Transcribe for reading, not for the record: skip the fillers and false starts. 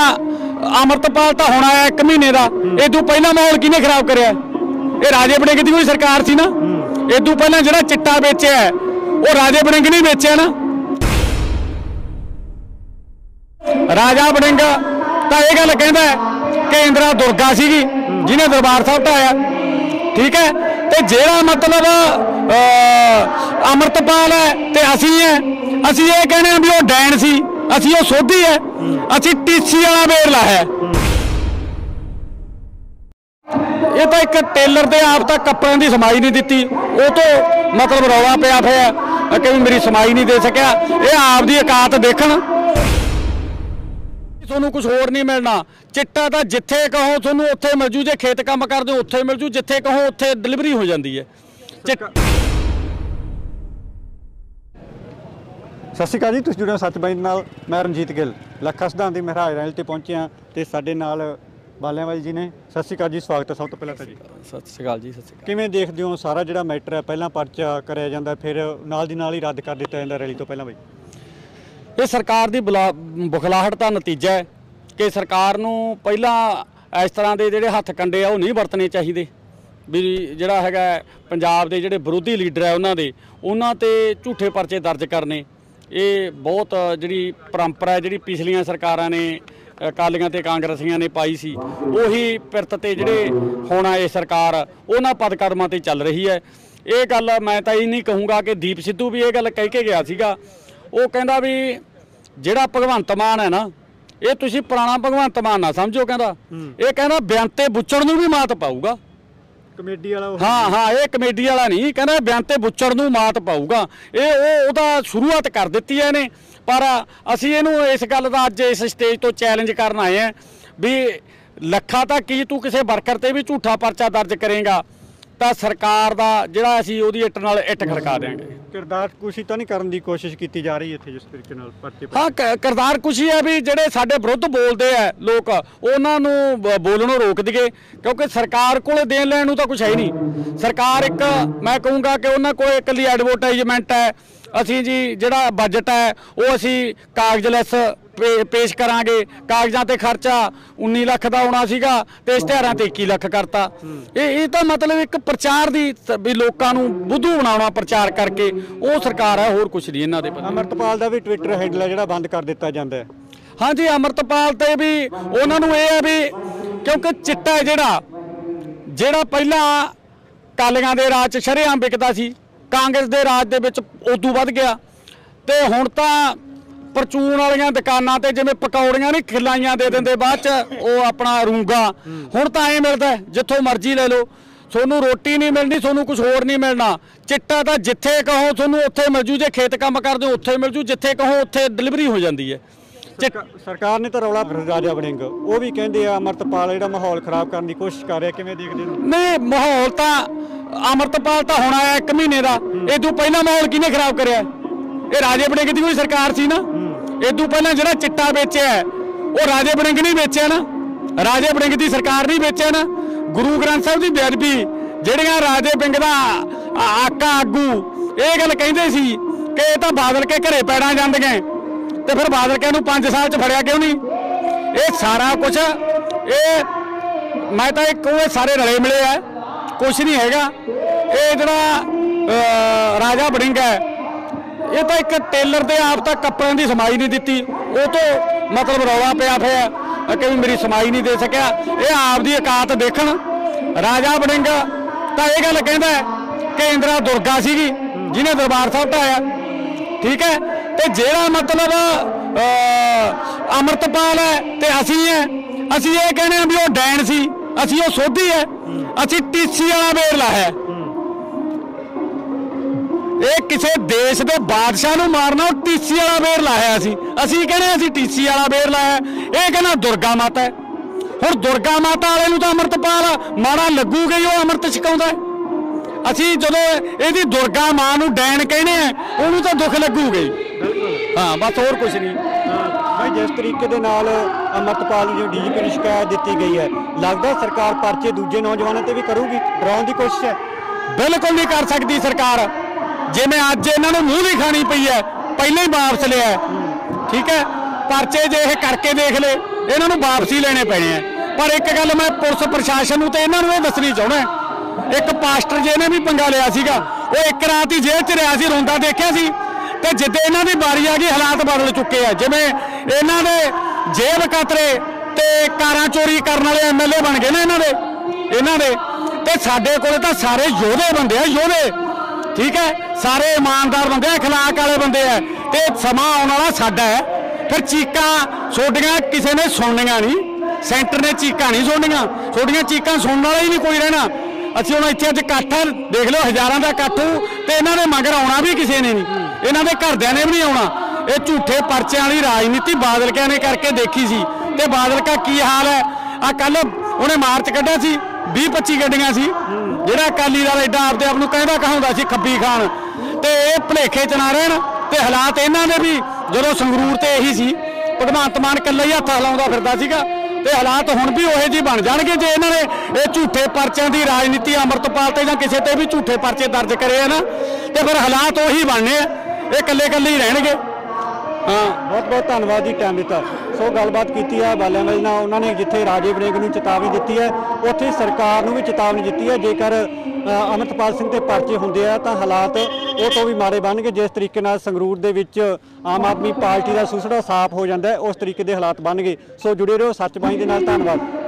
अमृतपाल तो होना है 1 महीने का, इदू पहला माहौल किने खराब कराया? ये राजे वड़िंग की कोई सरकार सी ना। इदू पहला जिहड़ा चिट्टा बेचिया है वो राजे वड़िंग नहीं बेचिया ना। राजा वड़िंग तो यह गल कहता है कि इंदिरा दुर्गा सीगी जिन्हें दरबार साहब ढाया, ठीक है। तो जेड़ा मतलब अमृतपाल है तो असी है, असी ये कहने भी वो डैन सी, असी वो सोधी है, असी टीसी वाला वेरला है। ये तो एक टेलर दे आप तक कपड़े की समाई नहीं दी, वो तो मतलब रौला पिया फिर कि मेरी समाई नहीं दे सकिया। ये आप दी औकात देखण, ਤੁਹਾਨੂੰ कुछ होर नहीं मिलना। चिट्टा तो जिथे कहो ਤੁਹਾਨੂੰ उत्थे मिल जू, जे खेत काम करते हो उत्थे मिल जू, जिथे कहो उत्थे डिलीवरी हो जाती है। सत श्री अकाल जी, तुसीं जुड़े हो सचबाई नाल। मैं रणजीत गिल ਲੱਖਾ ਸਿਧਾਂਤ ਦੀ ਮਹਾਰਾਜ ਰੈਲ ਤੇ ਪਹੁੰਚੇ ਹਾਂ ਤੇ ਸਾਡੇ ਨਾਲ ਬਾਲਿਆਂਵਾਲ ਜੀ ਨੇ। ਸਤਿ ਸ਼੍ਰੀ ਅਕਾਲ ਜੀ, ਸਵਾਗਤ ਹੈ ਸਭ ਤੋਂ ਪਹਿਲਾਂ ਤਾਂ ਜੀ। ਸਤਿ ਸ਼੍ਰੀ ਅਕਾਲ ਜੀ। ਸਤਿ ਸ਼੍ਰੀ ਅਕਾਲ। ਕਿਵੇਂ ਦੇਖਦੇ ਹੋ ਸਾਰਾ ਜਿਹੜਾ ਮੈਟਰ ਹੈ, ਪਹਿਲਾਂ ਪਰਚਾ ਕਰਿਆ ਜਾਂਦਾ ਫਿਰ ਨਾਲ ਦੀ ਨਾਲ ਹੀ ਰੱਦ ਕਰ ਦਿੱਤਾ ਜਾਂਦਾ ਰੈਲੀ ਤੋਂ ਪਹਿਲਾਂ ਬਈ? ਇਹ ਸਰਕਾਰ ਦੀ ਬੁਖਲਾਹਟ ਦਾ ਨਤੀਜਾ ਹੈ ਕਿ ਸਰਕਾਰ ਨੂੰ ਪਹਿਲਾਂ ਇਸ ਤਰ੍ਹਾਂ ਦੇ ਜਿਹੜੇ ਹੱਥ ਕੰਡੇ ਆ ਉਹ ਨਹੀਂ ਵਰਤਣੇ ਚਾਹੀਦੇ। ਵੀ ਜਿਹੜਾ ਹੈਗਾ ਪੰਜਾਬ ਦੇ ਜਿਹੜੇ ਵਿਰੋਧੀ ਲੀਡਰ ਹੈ ਉਹਨਾਂ ਤੇ ਝੂਠੇ ਪਰਚੇ ਦਰਜ ਕਰਨੇ, ਇਹ ਬਹੁਤ ਜਿਹੜੀ ਪਰੰਪਰਾ ਜਿਹੜੀ ਪਿਛਲੀਆਂ ਸਰਕਾਰਾਂ ਨੇ ਅਕਾਲੀਆਂ ਤੇ ਕਾਂਗਰਸੀਆਂ ਨੇ ਪਾਈ ਸੀ, ਉਹੀ ਪਿਰਤ ਤੇ ਜਿਹੜੇ ਹੁਣ ਇਹ ਸਰਕਾਰ ਉਹਨਾਂ ਪਦ ਕਦਮਾਂ ਤੇ ਚੱਲ ਰਹੀ ਹੈ। ਇਹ ਗੱਲ ਮੈਂ ਤਾਂ ਇਹ ਨਹੀਂ ਕਹੂੰਗਾ ਕਿ ਦੀਪ ਸਿੱਧੂ ਵੀ ਇਹ ਗੱਲ ਕਹਿ ਕੇ ਗਿਆ ਸੀਗਾ। ਉਹ ਕਹਿੰਦਾ ਵੀ ਜਿਹੜਾ ਭਗਵੰਤ ਮਾਨ ਹੈ ਨਾ, ਇਹ ਤੁਸੀਂ ਪੁਰਾਣਾ ਭਗਵੰਤ ਮਾਨ ਨਾ ਸਮਝੋ। ਕਹਿੰਦਾ ਇਹ ਕਹਿੰਦਾ ਬਿਆੰਤੇ ਬੁੱਚੜ ਨੂੰ ਵੀ ਮਾਤ ਪਾਊਗਾ। ਕਮੇਡੀ ਵਾਲਾ? ਹਾਂ, ਇਹ ਕਮੇਡੀ ਵਾਲਾ ਨਹੀਂ, ਕਹਿੰਦਾ ਬਿਆੰਤੇ ਬੁੱਚੜ ਨੂੰ ਮਾਤ ਪਾਊਗਾ। ਇਹ ਉਹਦਾ ਸ਼ੁਰੂਆਤ ਕਰ ਦਿੱਤੀ ਹੈ ਇਹਨੇ। ਪਰ ਅਸੀਂ ਇਹਨੂੰ ਇਸ ਗੱਲ ਦਾ ਅੱਜ ਇਸ ਸਟੇਜ ਤੋਂ ਚੈਲੰਜ ਕਰਨ ਆਏ ਹਾਂ ਵੀ ਲੱਖਾ ਤਾਂ ਕੀ ਤੂੰ ਕਿਸੇ ਵਰਕਰ ਤੇ ਵੀ ਝੂਠਾ ਪਰਚਾ ਦਰਜ ਕਰੇਗਾ ਤਾਂ ਸਰਕਾਰ ਦਾ ਜਿਹੜਾ ਅਸੀਂ ਉਹਦੀ ਇੱਟ ਨਾਲ ਇੱਟ ਖੜਕਾ ਦੇਵਾਂਗੇ। ਕਿਰਦਾਰਕੁਸ਼ੀ ਤਾਂ ਨਹੀਂ ਕਰਨ ਦੀ ਕੋਸ਼ਿਸ਼ ਕੀਤੀ ਜਾ ਰਹੀ ਇੱਥੇ ਜਿਸ ਤਰੀਕੇ ਨਾਲ ਪਰਚੇ? ਹਾਂ, ਕਿਰਦਾਰਕੁਸ਼ੀ ਹੈ ਵੀ ਜਿਹੜੇ ਸਾਡੇ ਵਿਰੁੱਧ ਬੋਲਦੇ ਆ ਲੋਕ ਉਹਨਾਂ ਨੂੰ ਬੋਲਣੋਂ ਰੋਕ ਦਈਏ, ਕਿਉਂਕਿ ਸਰਕਾਰ ਕੋਲ ਦੇਣ ਲੈਣ ਨੂੰ ਤਾਂ ਕੁਛ ਹੈ ਹੀ ਨਹੀਂ। ਸਰਕਾਰ ਇੱਕ ਮੈਂ ਕਹੂੰਗਾ ਕਿ ਉਹਨਾਂ ਕੋਲ ਇਕੱਲੀ ਐਡਵਰਟਾਈਜ਼ਮੈਂਟ ਹੈ। ਅਸੀਂ ਜੀ ਜਿਹੜਾ ਬਜਟ ਹੈ ਉਹ ਅਸੀਂ ਕਾਗਜ਼ਲੈਸ ਪੇਸ਼ ਕਰਾਂਗੇ। ਕਾਗਜ਼ਾਂ ਤੇ ਖਰਚਾ 19 ਲੱਖ ਦਾ ਆਉਣਾ ਸੀਗਾ ਤੇ ਇਸ਼ਤਿਹਾਰਾਂ ਤੇ 21 ਲੱਖ ਕਰਤਾ। ਇਹ ਤਾਂ ਮਤਲਬ ਇੱਕ ਪ੍ਰਚਾਰ ਦੀ ਵੀ ਲੋਕਾਂ ਨੂੰ ਬੁੱਧੂ ਬਣਾਉਣਾ ਪ੍ਰਚਾਰ ਕਰਕੇ, ਉਹ ਸਰਕਾਰ ਹੈ, ਹੋਰ ਕੁਛ ਨਹੀਂ ਇਹਨਾਂ ਦੇ। ਅਮਰਤਪਾਲ ਦਾ ਵੀ ਟਵਿੱਟਰ ਹੈਂਡਲ ਹੈ ਜਿਹੜਾ ਬੰਦ ਕਰ ਦਿੱਤਾ ਜਾਂਦਾ ਹੈ। ਹਾਂਜੀ, ਅਮਰਤਪਾਲ ਤੇ ਵੀ ਉਹਨਾਂ ਨੂੰ ਇਹ ਹੈ ਵੀ ਕਿਉਂਕਿ ਚਿੱਟਾ ਜਿਹੜਾ ਪਹਿਲਾਂ ਕਾਲੀਆਂ ਦੇ ਰਾਜ 'ਚ ਸ਼ਰੇਆਮ ਵਿਕਦਾ ਸੀ, ਕਾਂਗਰਸ ਦੇ ਰਾਜ ਦੇ ਵਿੱਚ ਉਦੋਂ ਵੱਧ ਗਿਆ। ਤੇ ਹੁਣ ਤਾਂ ਪਰਚੂਨ ਵਾਲੀਆਂ ਦੁਕਾਨਾਂ ਤੇ ਜਿਵੇਂ ਪਕੌੜੀਆਂ ਨਹੀਂ ਖਿਲਾਈਆਂ ਦੇ ਦਿੰਦੇ ਬਾਅਦ 'ਚ ਉਹ ਆਪਣਾ ਰੂੰਗਾ, ਹੁਣ ਤਾਂ ਐਂ ਮਿਲਦਾ ਜਿੱਥੋਂ ਮਰਜ਼ੀ ਲੈ ਲਓ। ਤੁਹਾਨੂੰ ਰੋਟੀ ਨਹੀਂ ਮਿਲਣੀ, ਤੁਹਾਨੂੰ ਕੁਝ ਹੋਰ ਨਹੀਂ ਮਿਲਣਾ। ਚਿੱਟਾ ਤਾਂ ਜਿੱਥੇ ਕਹੋ ਤੁਹਾਨੂੰ ਉੱਥੇ ਮਿਲ ਜੂ, ਜੇ ਖੇਤ ਕੰਮ ਕਰਦੇ ਹੋ ਉੱਥੇ ਮਿਲ ਜੂ, ਜਿੱਥੇ ਕਹੋ ਉੱਥੇ ਡਿਲੀਵਰੀ ਹੋ ਜਾਂਦੀ ਹੈ। ਸਰਕਾਰ ਨੇ ਤਾਂ ਰੌਲਾ ਰਾਜਾ ਵੜਿੰਗ ਉਹ ਵੀ ਕਹਿੰਦੇ ਆ ਅਮਰਤਪਾਲ ਜਿਹੜਾ ਮਾਹੌਲ ਖਰਾਬ ਕਰਨ ਦੀ ਕੋਸ਼ਿਸ਼ ਕਰ ਰਿਹਾ, ਕਿਵੇਂ ਦੇਖਦੇ ਹੋ? ਨਹੀਂ, ਮਾਹੌਲ ਤਾਂ ਅਮਰਤਪਾਲ ਤਾਂ ਹੋਣਾ ਹੈ 1 ਮਹੀਨੇ ਦਾ, ਇਦੋਂ ਪਹਿਲਾਂ ਮਾਹੌਲ ਕਿਹਨੇ ਖਰਾਬ ਕਰਿਆ? ਇਹ ਰਾਜੇ ਵੜਿੰਗ ਦੀ ਕੋਈ ਸਰਕਾਰ ਸੀ ਨਾ। ਇਦੋਂ ਪਹਿਲਾਂ ਜਿਹੜਾ ਚਿੱਟਾ ਵੇਚਿਆ ਉਹ ਰਾਜੇ ਵੜਿੰਗ ਨਹੀਂ ਵੇਚਿਆ ਨਾ, ਰਾਜੇ ਵੜਿੰਗ ਦੀ ਸਰਕਾਰ ਨਹੀਂ ਵੇਚਿਆ ਨਾ। ਗੁਰੂ ਗ੍ਰੰਥ ਸਾਹਿਬ ਦੀ ਬੇਅਦਬੀ ਜਿਹੜੀਆਂ ਰਾਜੇ ਵੜਿੰਗ ਦਾ ਆਕਾ ਆਗੂ ਇਹ ਗੱਲ ਕਹਿੰਦੇ ਸੀ ਕਿ ਇਹ ਤਾਂ ਬਾਦਲ ਕੇ ਘਰੇ ਪੈੜਾਂ ਜਾਂਦੀਆਂ, ਤੇ ਫਿਰ ਬਾਦਲ ਕੇ ਨੂੰ 5 ਸਾਲ 'ਚ ਫੜਿਆ ਕਿਉਂ ਨਹੀਂ? ਇਹ ਸਾਰਾ ਕੁਛ ਮੈਂ ਤਾਂ ਇੱਕ ਉਹ ਸਾਰੇ ਰਲੇ ਮਿਲੇ ਆ, ਕੁਛ ਨਹੀਂ ਹੈਗਾ। ਇਹ ਜਿਹੜਾ ਰਾਜਾ ਵੜਿੰਗ ਹੈ ਇਹ ਤਾਂ ਇੱਕ ਟੇਲਰ ਦੇ ਆਪ ਤੱਕ ਕੱਪੜਿਆਂ ਦੀ ਸਮਾਈ ਨਹੀਂ ਦਿੱਤੀ, ਉਹ ਤੋਂ ਮਤਲਬ ਰੌਲਾ ਪਿਆ ਫਿਰ ਕਿ ਮੇਰੀ ਸਮਾਈ ਨਹੀਂ ਦੇ ਸਕਿਆ। ਇਹ ਆਪ ਦੀ ਔਕਾਤ ਦੇਖਣ। ਰਾਜਾ ਵੜਿੰਗ ਤਾਂ ਇਹ ਗੱਲ ਕਹਿੰਦਾ ਕਿ ਇੰਦਰਾ ਦੁਰਗਾ ਸੀਗੀ ਜਿਹਨੇ ਦਰਬਾਰ ਸਾਹਿਬ ਢਾਇਆ, ਠੀਕ ਹੈ। ਤੇ ਜਿਹੜਾ ਮਤਲਬ ਅਮਰਤਪਾਲ ਹੈ ਤੇ ਅਸੀਂ ਇਹ ਕਹਿੰਦੇ ਹਾਂ ਵੀ ਉਹ ਡੈਨ ਸੀ, ਅਸੀਂ ਉਹ ਸੋਧੀ ਹੈ, ਅਸੀਂ ਟੀਸੀ ਵਾਲਾ ਵੇਰਲਾ ਹੈ। ਇਹ ਕਿਸੇ ਦੇਸ਼ ਦੇ ਬਾਦਸ਼ਾਹ ਨੂੰ ਮਾਰਨਾ ਉਹ ਟੀਸੀ ਵਾਲਾ ਵੇਰਲਾ ਹੈ। ਅਸੀਂ ਕਹਿੰਦੇ ਅਸੀਂ ਟੀਸੀ ਵਾਲਾ ਵੇਰਲਾ ਹੈ, ਇਹ ਕਹਿੰਦਾ ਦੁਰਗਾ ਮਾਤਾ ਹੈ। ਹੁਣ ਦੁਰਗਾ ਮਾਤਾ ਵਾਲੇ ਨੂੰ ਤਾਂ ਅਮਰਤਪਾਲ ਮਾੜਾ ਲੱਗੂਗਾ ਹੀ, ਉਹ ਅੰਮ੍ਰਿਤ ਛਕਾਉਂਦਾ ਹੈ। ਅਸੀਂ ਜਦੋਂ ਇਹਦੀ ਦੁਰਗਾ ਮਾਂ ਨੂੰ ਡੈਣ ਕਹਿੰਦੇ ਆ ਉਹਨੂੰ ਤਾਂ ਦੁੱਖ ਲੱਗੂਗਾ ਹੀ। ਹਾਂ, ਬਸ ਹੋਰ ਕੁਛ ਨਹੀਂ। ਭਾਈ ਜਿਸ ਤਰੀਕੇ ਦੇ ਨਾਲ ਅਮਰਤਪਾਲ ਨੂੰ ਡੀਜੀਪੀ ਨੂੰ ਸ਼ਿਕਾਇਤ ਦਿੱਤੀ ਗਈ ਹੈ, ਲੱਗਦਾ ਸਰਕਾਰ ਪਰਚੇ ਦੂਜੇ ਨੌਜਵਾਨਾਂ ਤੇ ਵੀ ਕਰੂਗੀ, ਡਰਾਉਣ ਦੀ ਕੋਸ਼ਿਸ਼ ਹੈ? ਬਿਲਕੁਲ ਨਹੀਂ ਕਰ ਸਕਦੀ ਸਰਕਾਰ। ਜਿਵੇਂ ਅੱਜ ਇਹਨਾਂ ਨੂੰ ਮੂੰਹ ਦੀ ਖਾਣੀ ਪਈ ਹੈ, ਪਹਿਲਾਂ ਹੀ ਵਾਪਸ ਲਿਆ, ਠੀਕ ਹੈ। ਪਰਚੇ ਜੇ ਇਹ ਕਰਕੇ ਦੇਖ ਲਏ ਇਹਨਾਂ ਨੂੰ ਵਾਪਸੀ ਲੈਣੇ ਪੈਣੇ ਆ। ਪਰ ਇੱਕ ਗੱਲ ਮੈਂ ਪੁਲਿਸ ਪ੍ਰਸ਼ਾਸਨ ਨੂੰ ਤੇ ਇਹਨਾਂ ਨੂੰ ਇਹ ਦੱਸਣੀ ਚਾਹੁੰਦਾ, ਇੱਕ ਪਾਸਟਰ ਜਿਹਨੇ ਵੀ ਪੰਗਾ ਲਿਆ ਸੀਗਾ, ਉਹ ਇੱਕ ਰਾਤ ਹੀ ਜੇਲ੍ਹ 'ਚ ਰਿਹਾ ਸੀ, ਰੋਂਦਾ ਦੇਖਿਆ ਸੀ। ਤੇ ਜਿੱਦੇ ਇਹਨਾਂ ਦੀ ਵਾਰੀ ਆ ਗਈ ਹਾਲਾਤ ਬਦਲ ਚੁੱਕੇ ਆ। ਜਿਵੇਂ ਇਹਨਾਂ ਦੇ ਜੇਬ ਕਤਰੇ ਤੇ ਕਾਰਾਂ ਚੋਰੀ ਕਰਨ ਵਾਲੇ ਐਮਐਲਏ ਬਣ ਗਏ ਨਾ ਇਹਨਾਂ ਦੇ। ਤੇ ਸਾਡੇ ਕੋਲੇ ਤਾਂ ਸਾਰੇ ਯੋਧੇ ਬੰਦੇ ਆ, ਯੋਧੇ, ਠੀਕ ਹੈ, ਸਾਰੇ ਇਮਾਨਦਾਰ ਬੰਦੇ ਆ, ਅਖਲਾਕ ਵਾਲੇ ਬੰਦੇ ਆ। ਤੇ ਸਮਾਂ ਆਉਣ ਵਾਲਾ ਸਾਡਾ ਹੈ। ਫਿਰ ਚੀਕਾਂ ਛੋਡੀਆਂ ਕਿਸੇ ਨੇ ਸੁਣਨੀਆਂ ਨਹੀਂ, ਸੈਂਟਰ ਨੇ ਚੀਕਾਂ ਨਹੀਂ ਸੁਣਨੀਆਂ, ਛੋਡੀਆਂ ਚੀਕਾਂ ਸੁਣਨ ਵਾਲਾ ਹੀ ਨਹੀਂ ਕੋਈ ਰਹਿਣਾ। ਅਸੀਂ ਹੁਣ ਇੱਥੇ ਅੱਜ ਇਕੱਠ ਦੇਖ ਲਓ, ਹਜ਼ਾਰਾਂ ਦਾ ਇਕੱਠ, ਤੇ ਇਹਨਾਂ ਦੇ ਮਗਰ ਆਉਣਾ ਵੀ ਕਿਸੇ ਨੇ ਨਹੀਂ, ਇਹਨਾਂ ਦੇ ਘਰਦਿਆਂ ਨੇ ਵੀ ਨਹੀਂ ਆਉਣਾ। ਇਹ ਝੂਠੇ ਪਰਚਿਆਂ ਵਾਲੀ ਰਾਜਨੀਤੀ ਬਾਦਲ ਕਿਆਂ ਨੇ ਕਰਕੇ ਦੇਖੀ ਸੀ, ਤੇ ਬਾਦਲ ਦਾ ਕੀ ਹਾਲ ਹੈ। ਆ ਕੱਲ ਉਹਨੇ ਮਾਰਚ ਕੱਢਿਆ ਸੀ, 20-25 ਗੱਡੀਆਂ ਸੀ, ਜਿਹੜਾ ਅਕਾਲੀ ਦਲ ਐਡਾ ਆਪਦੇ ਆਪ ਨੂੰ ਕਹਿੰਦਾ ਕਹਾਉਂਦਾ ਸੀ ਖੱਬੀ ਖਾਨ। ਤੇ ਇਹ ਭੁਲੇਖੇ 'ਚ ਨਾ ਰਹਿਣ। ਤੇ ਹਾਲਾਤ ਇਹਨਾਂ ਦੇ ਵੀ ਜਦੋਂ ਸੰਗਰੂਰ ਤੇ ਇਹੀ ਸੀ, ਭਗਵੰਤ ਮਾਨ ਇਕੱਲਾ ਹੀ ਹੱਥ ਹਿਲਾਉਂਦਾ ਫਿਰਦਾ ਸੀਗਾ, ਤੇ ਹਾਲਾਤ ਹੁਣ ਵੀ ਉਹੇ ਜਿਹੇ ਬਣ ਜਾਣਗੇ ਜੇ ਇਹਨਾਂ ਨੇ ਇਹ ਝੂਠੇ ਪਰਚਿਆਂ ਦੀ ਰਾਜਨੀਤੀ ਅੰਮ੍ਰਿਤਪਾਲ ਤੇ ਜਾਂ ਕਿਸੇ ਤੇ ਵੀ ਝੂਠੇ ਪਰਚੇ ਦਰਜ ਕਰੇ ਆ ਨਾ, ਤੇ ਫਿਰ ਹਾਲਾਤ ਉਹੀ ਬਣਨੇ ਆ, ਇਹ ਇਕੱਲੇ ਹੀ ਰਹਿਣਗੇ। ਹਾਂ, ਬਹੁਤ ਬਹੁਤ ਧੰਨਵਾਦ ਜੀ, ਟਾਈਮ ਦਿੱਤਾ। ਸੋ ਗੱਲਬਾਤ ਕੀਤੀ ਹੈ ਬਾਲਿਆਂ ਵਾਲੀ ਨਾਲ, ਉਹਨਾਂ ਨੇ ਜਿੱਥੇ ਰਾਜੇ ਵੜਿੰਗ ਨੂੰ ਚੇਤਾਵਨੀ ਦਿੱਤੀ ਹੈ, ਉੱਥੇ ਸਰਕਾਰ ਨੂੰ ਵੀ ਚੇਤਾਵਨੀ ਦਿੱਤੀ ਹੈ। ਜੇਕਰ ਅੰਮ੍ਰਿਤਪਾਲ ਸਿੰਘ ਤੇ ਪਰਚੇ ਹੁੰਦੇ ਆ ਤਾਂ ਹਾਲਾਤ ਉਹ ਤੋਂ ਵੀ ਮਾੜੇ ਬਣਨਗੇ। ਜਿਸ ਤਰੀਕੇ ਨਾਲ ਸੰਗਰੂਰ ਦੇ ਵਿੱਚ ਆਮ ਆਦਮੀ ਪਾਰਟੀ ਦਾ ਸੁਸੜਾ ਸਾਫ਼ ਹੋ ਜਾਂਦਾ ਹੈ, ਉਸ ਤਰੀਕੇ ਦੇ ਹਾਲਾਤ ਬਣਨਗੇ। ਸੋ ਜੁੜੇ ਰਹੋ ਸੱਚ ਬਾਣੀ ਦੇ ਨਾਲ। ਧੰਨਵਾਦ।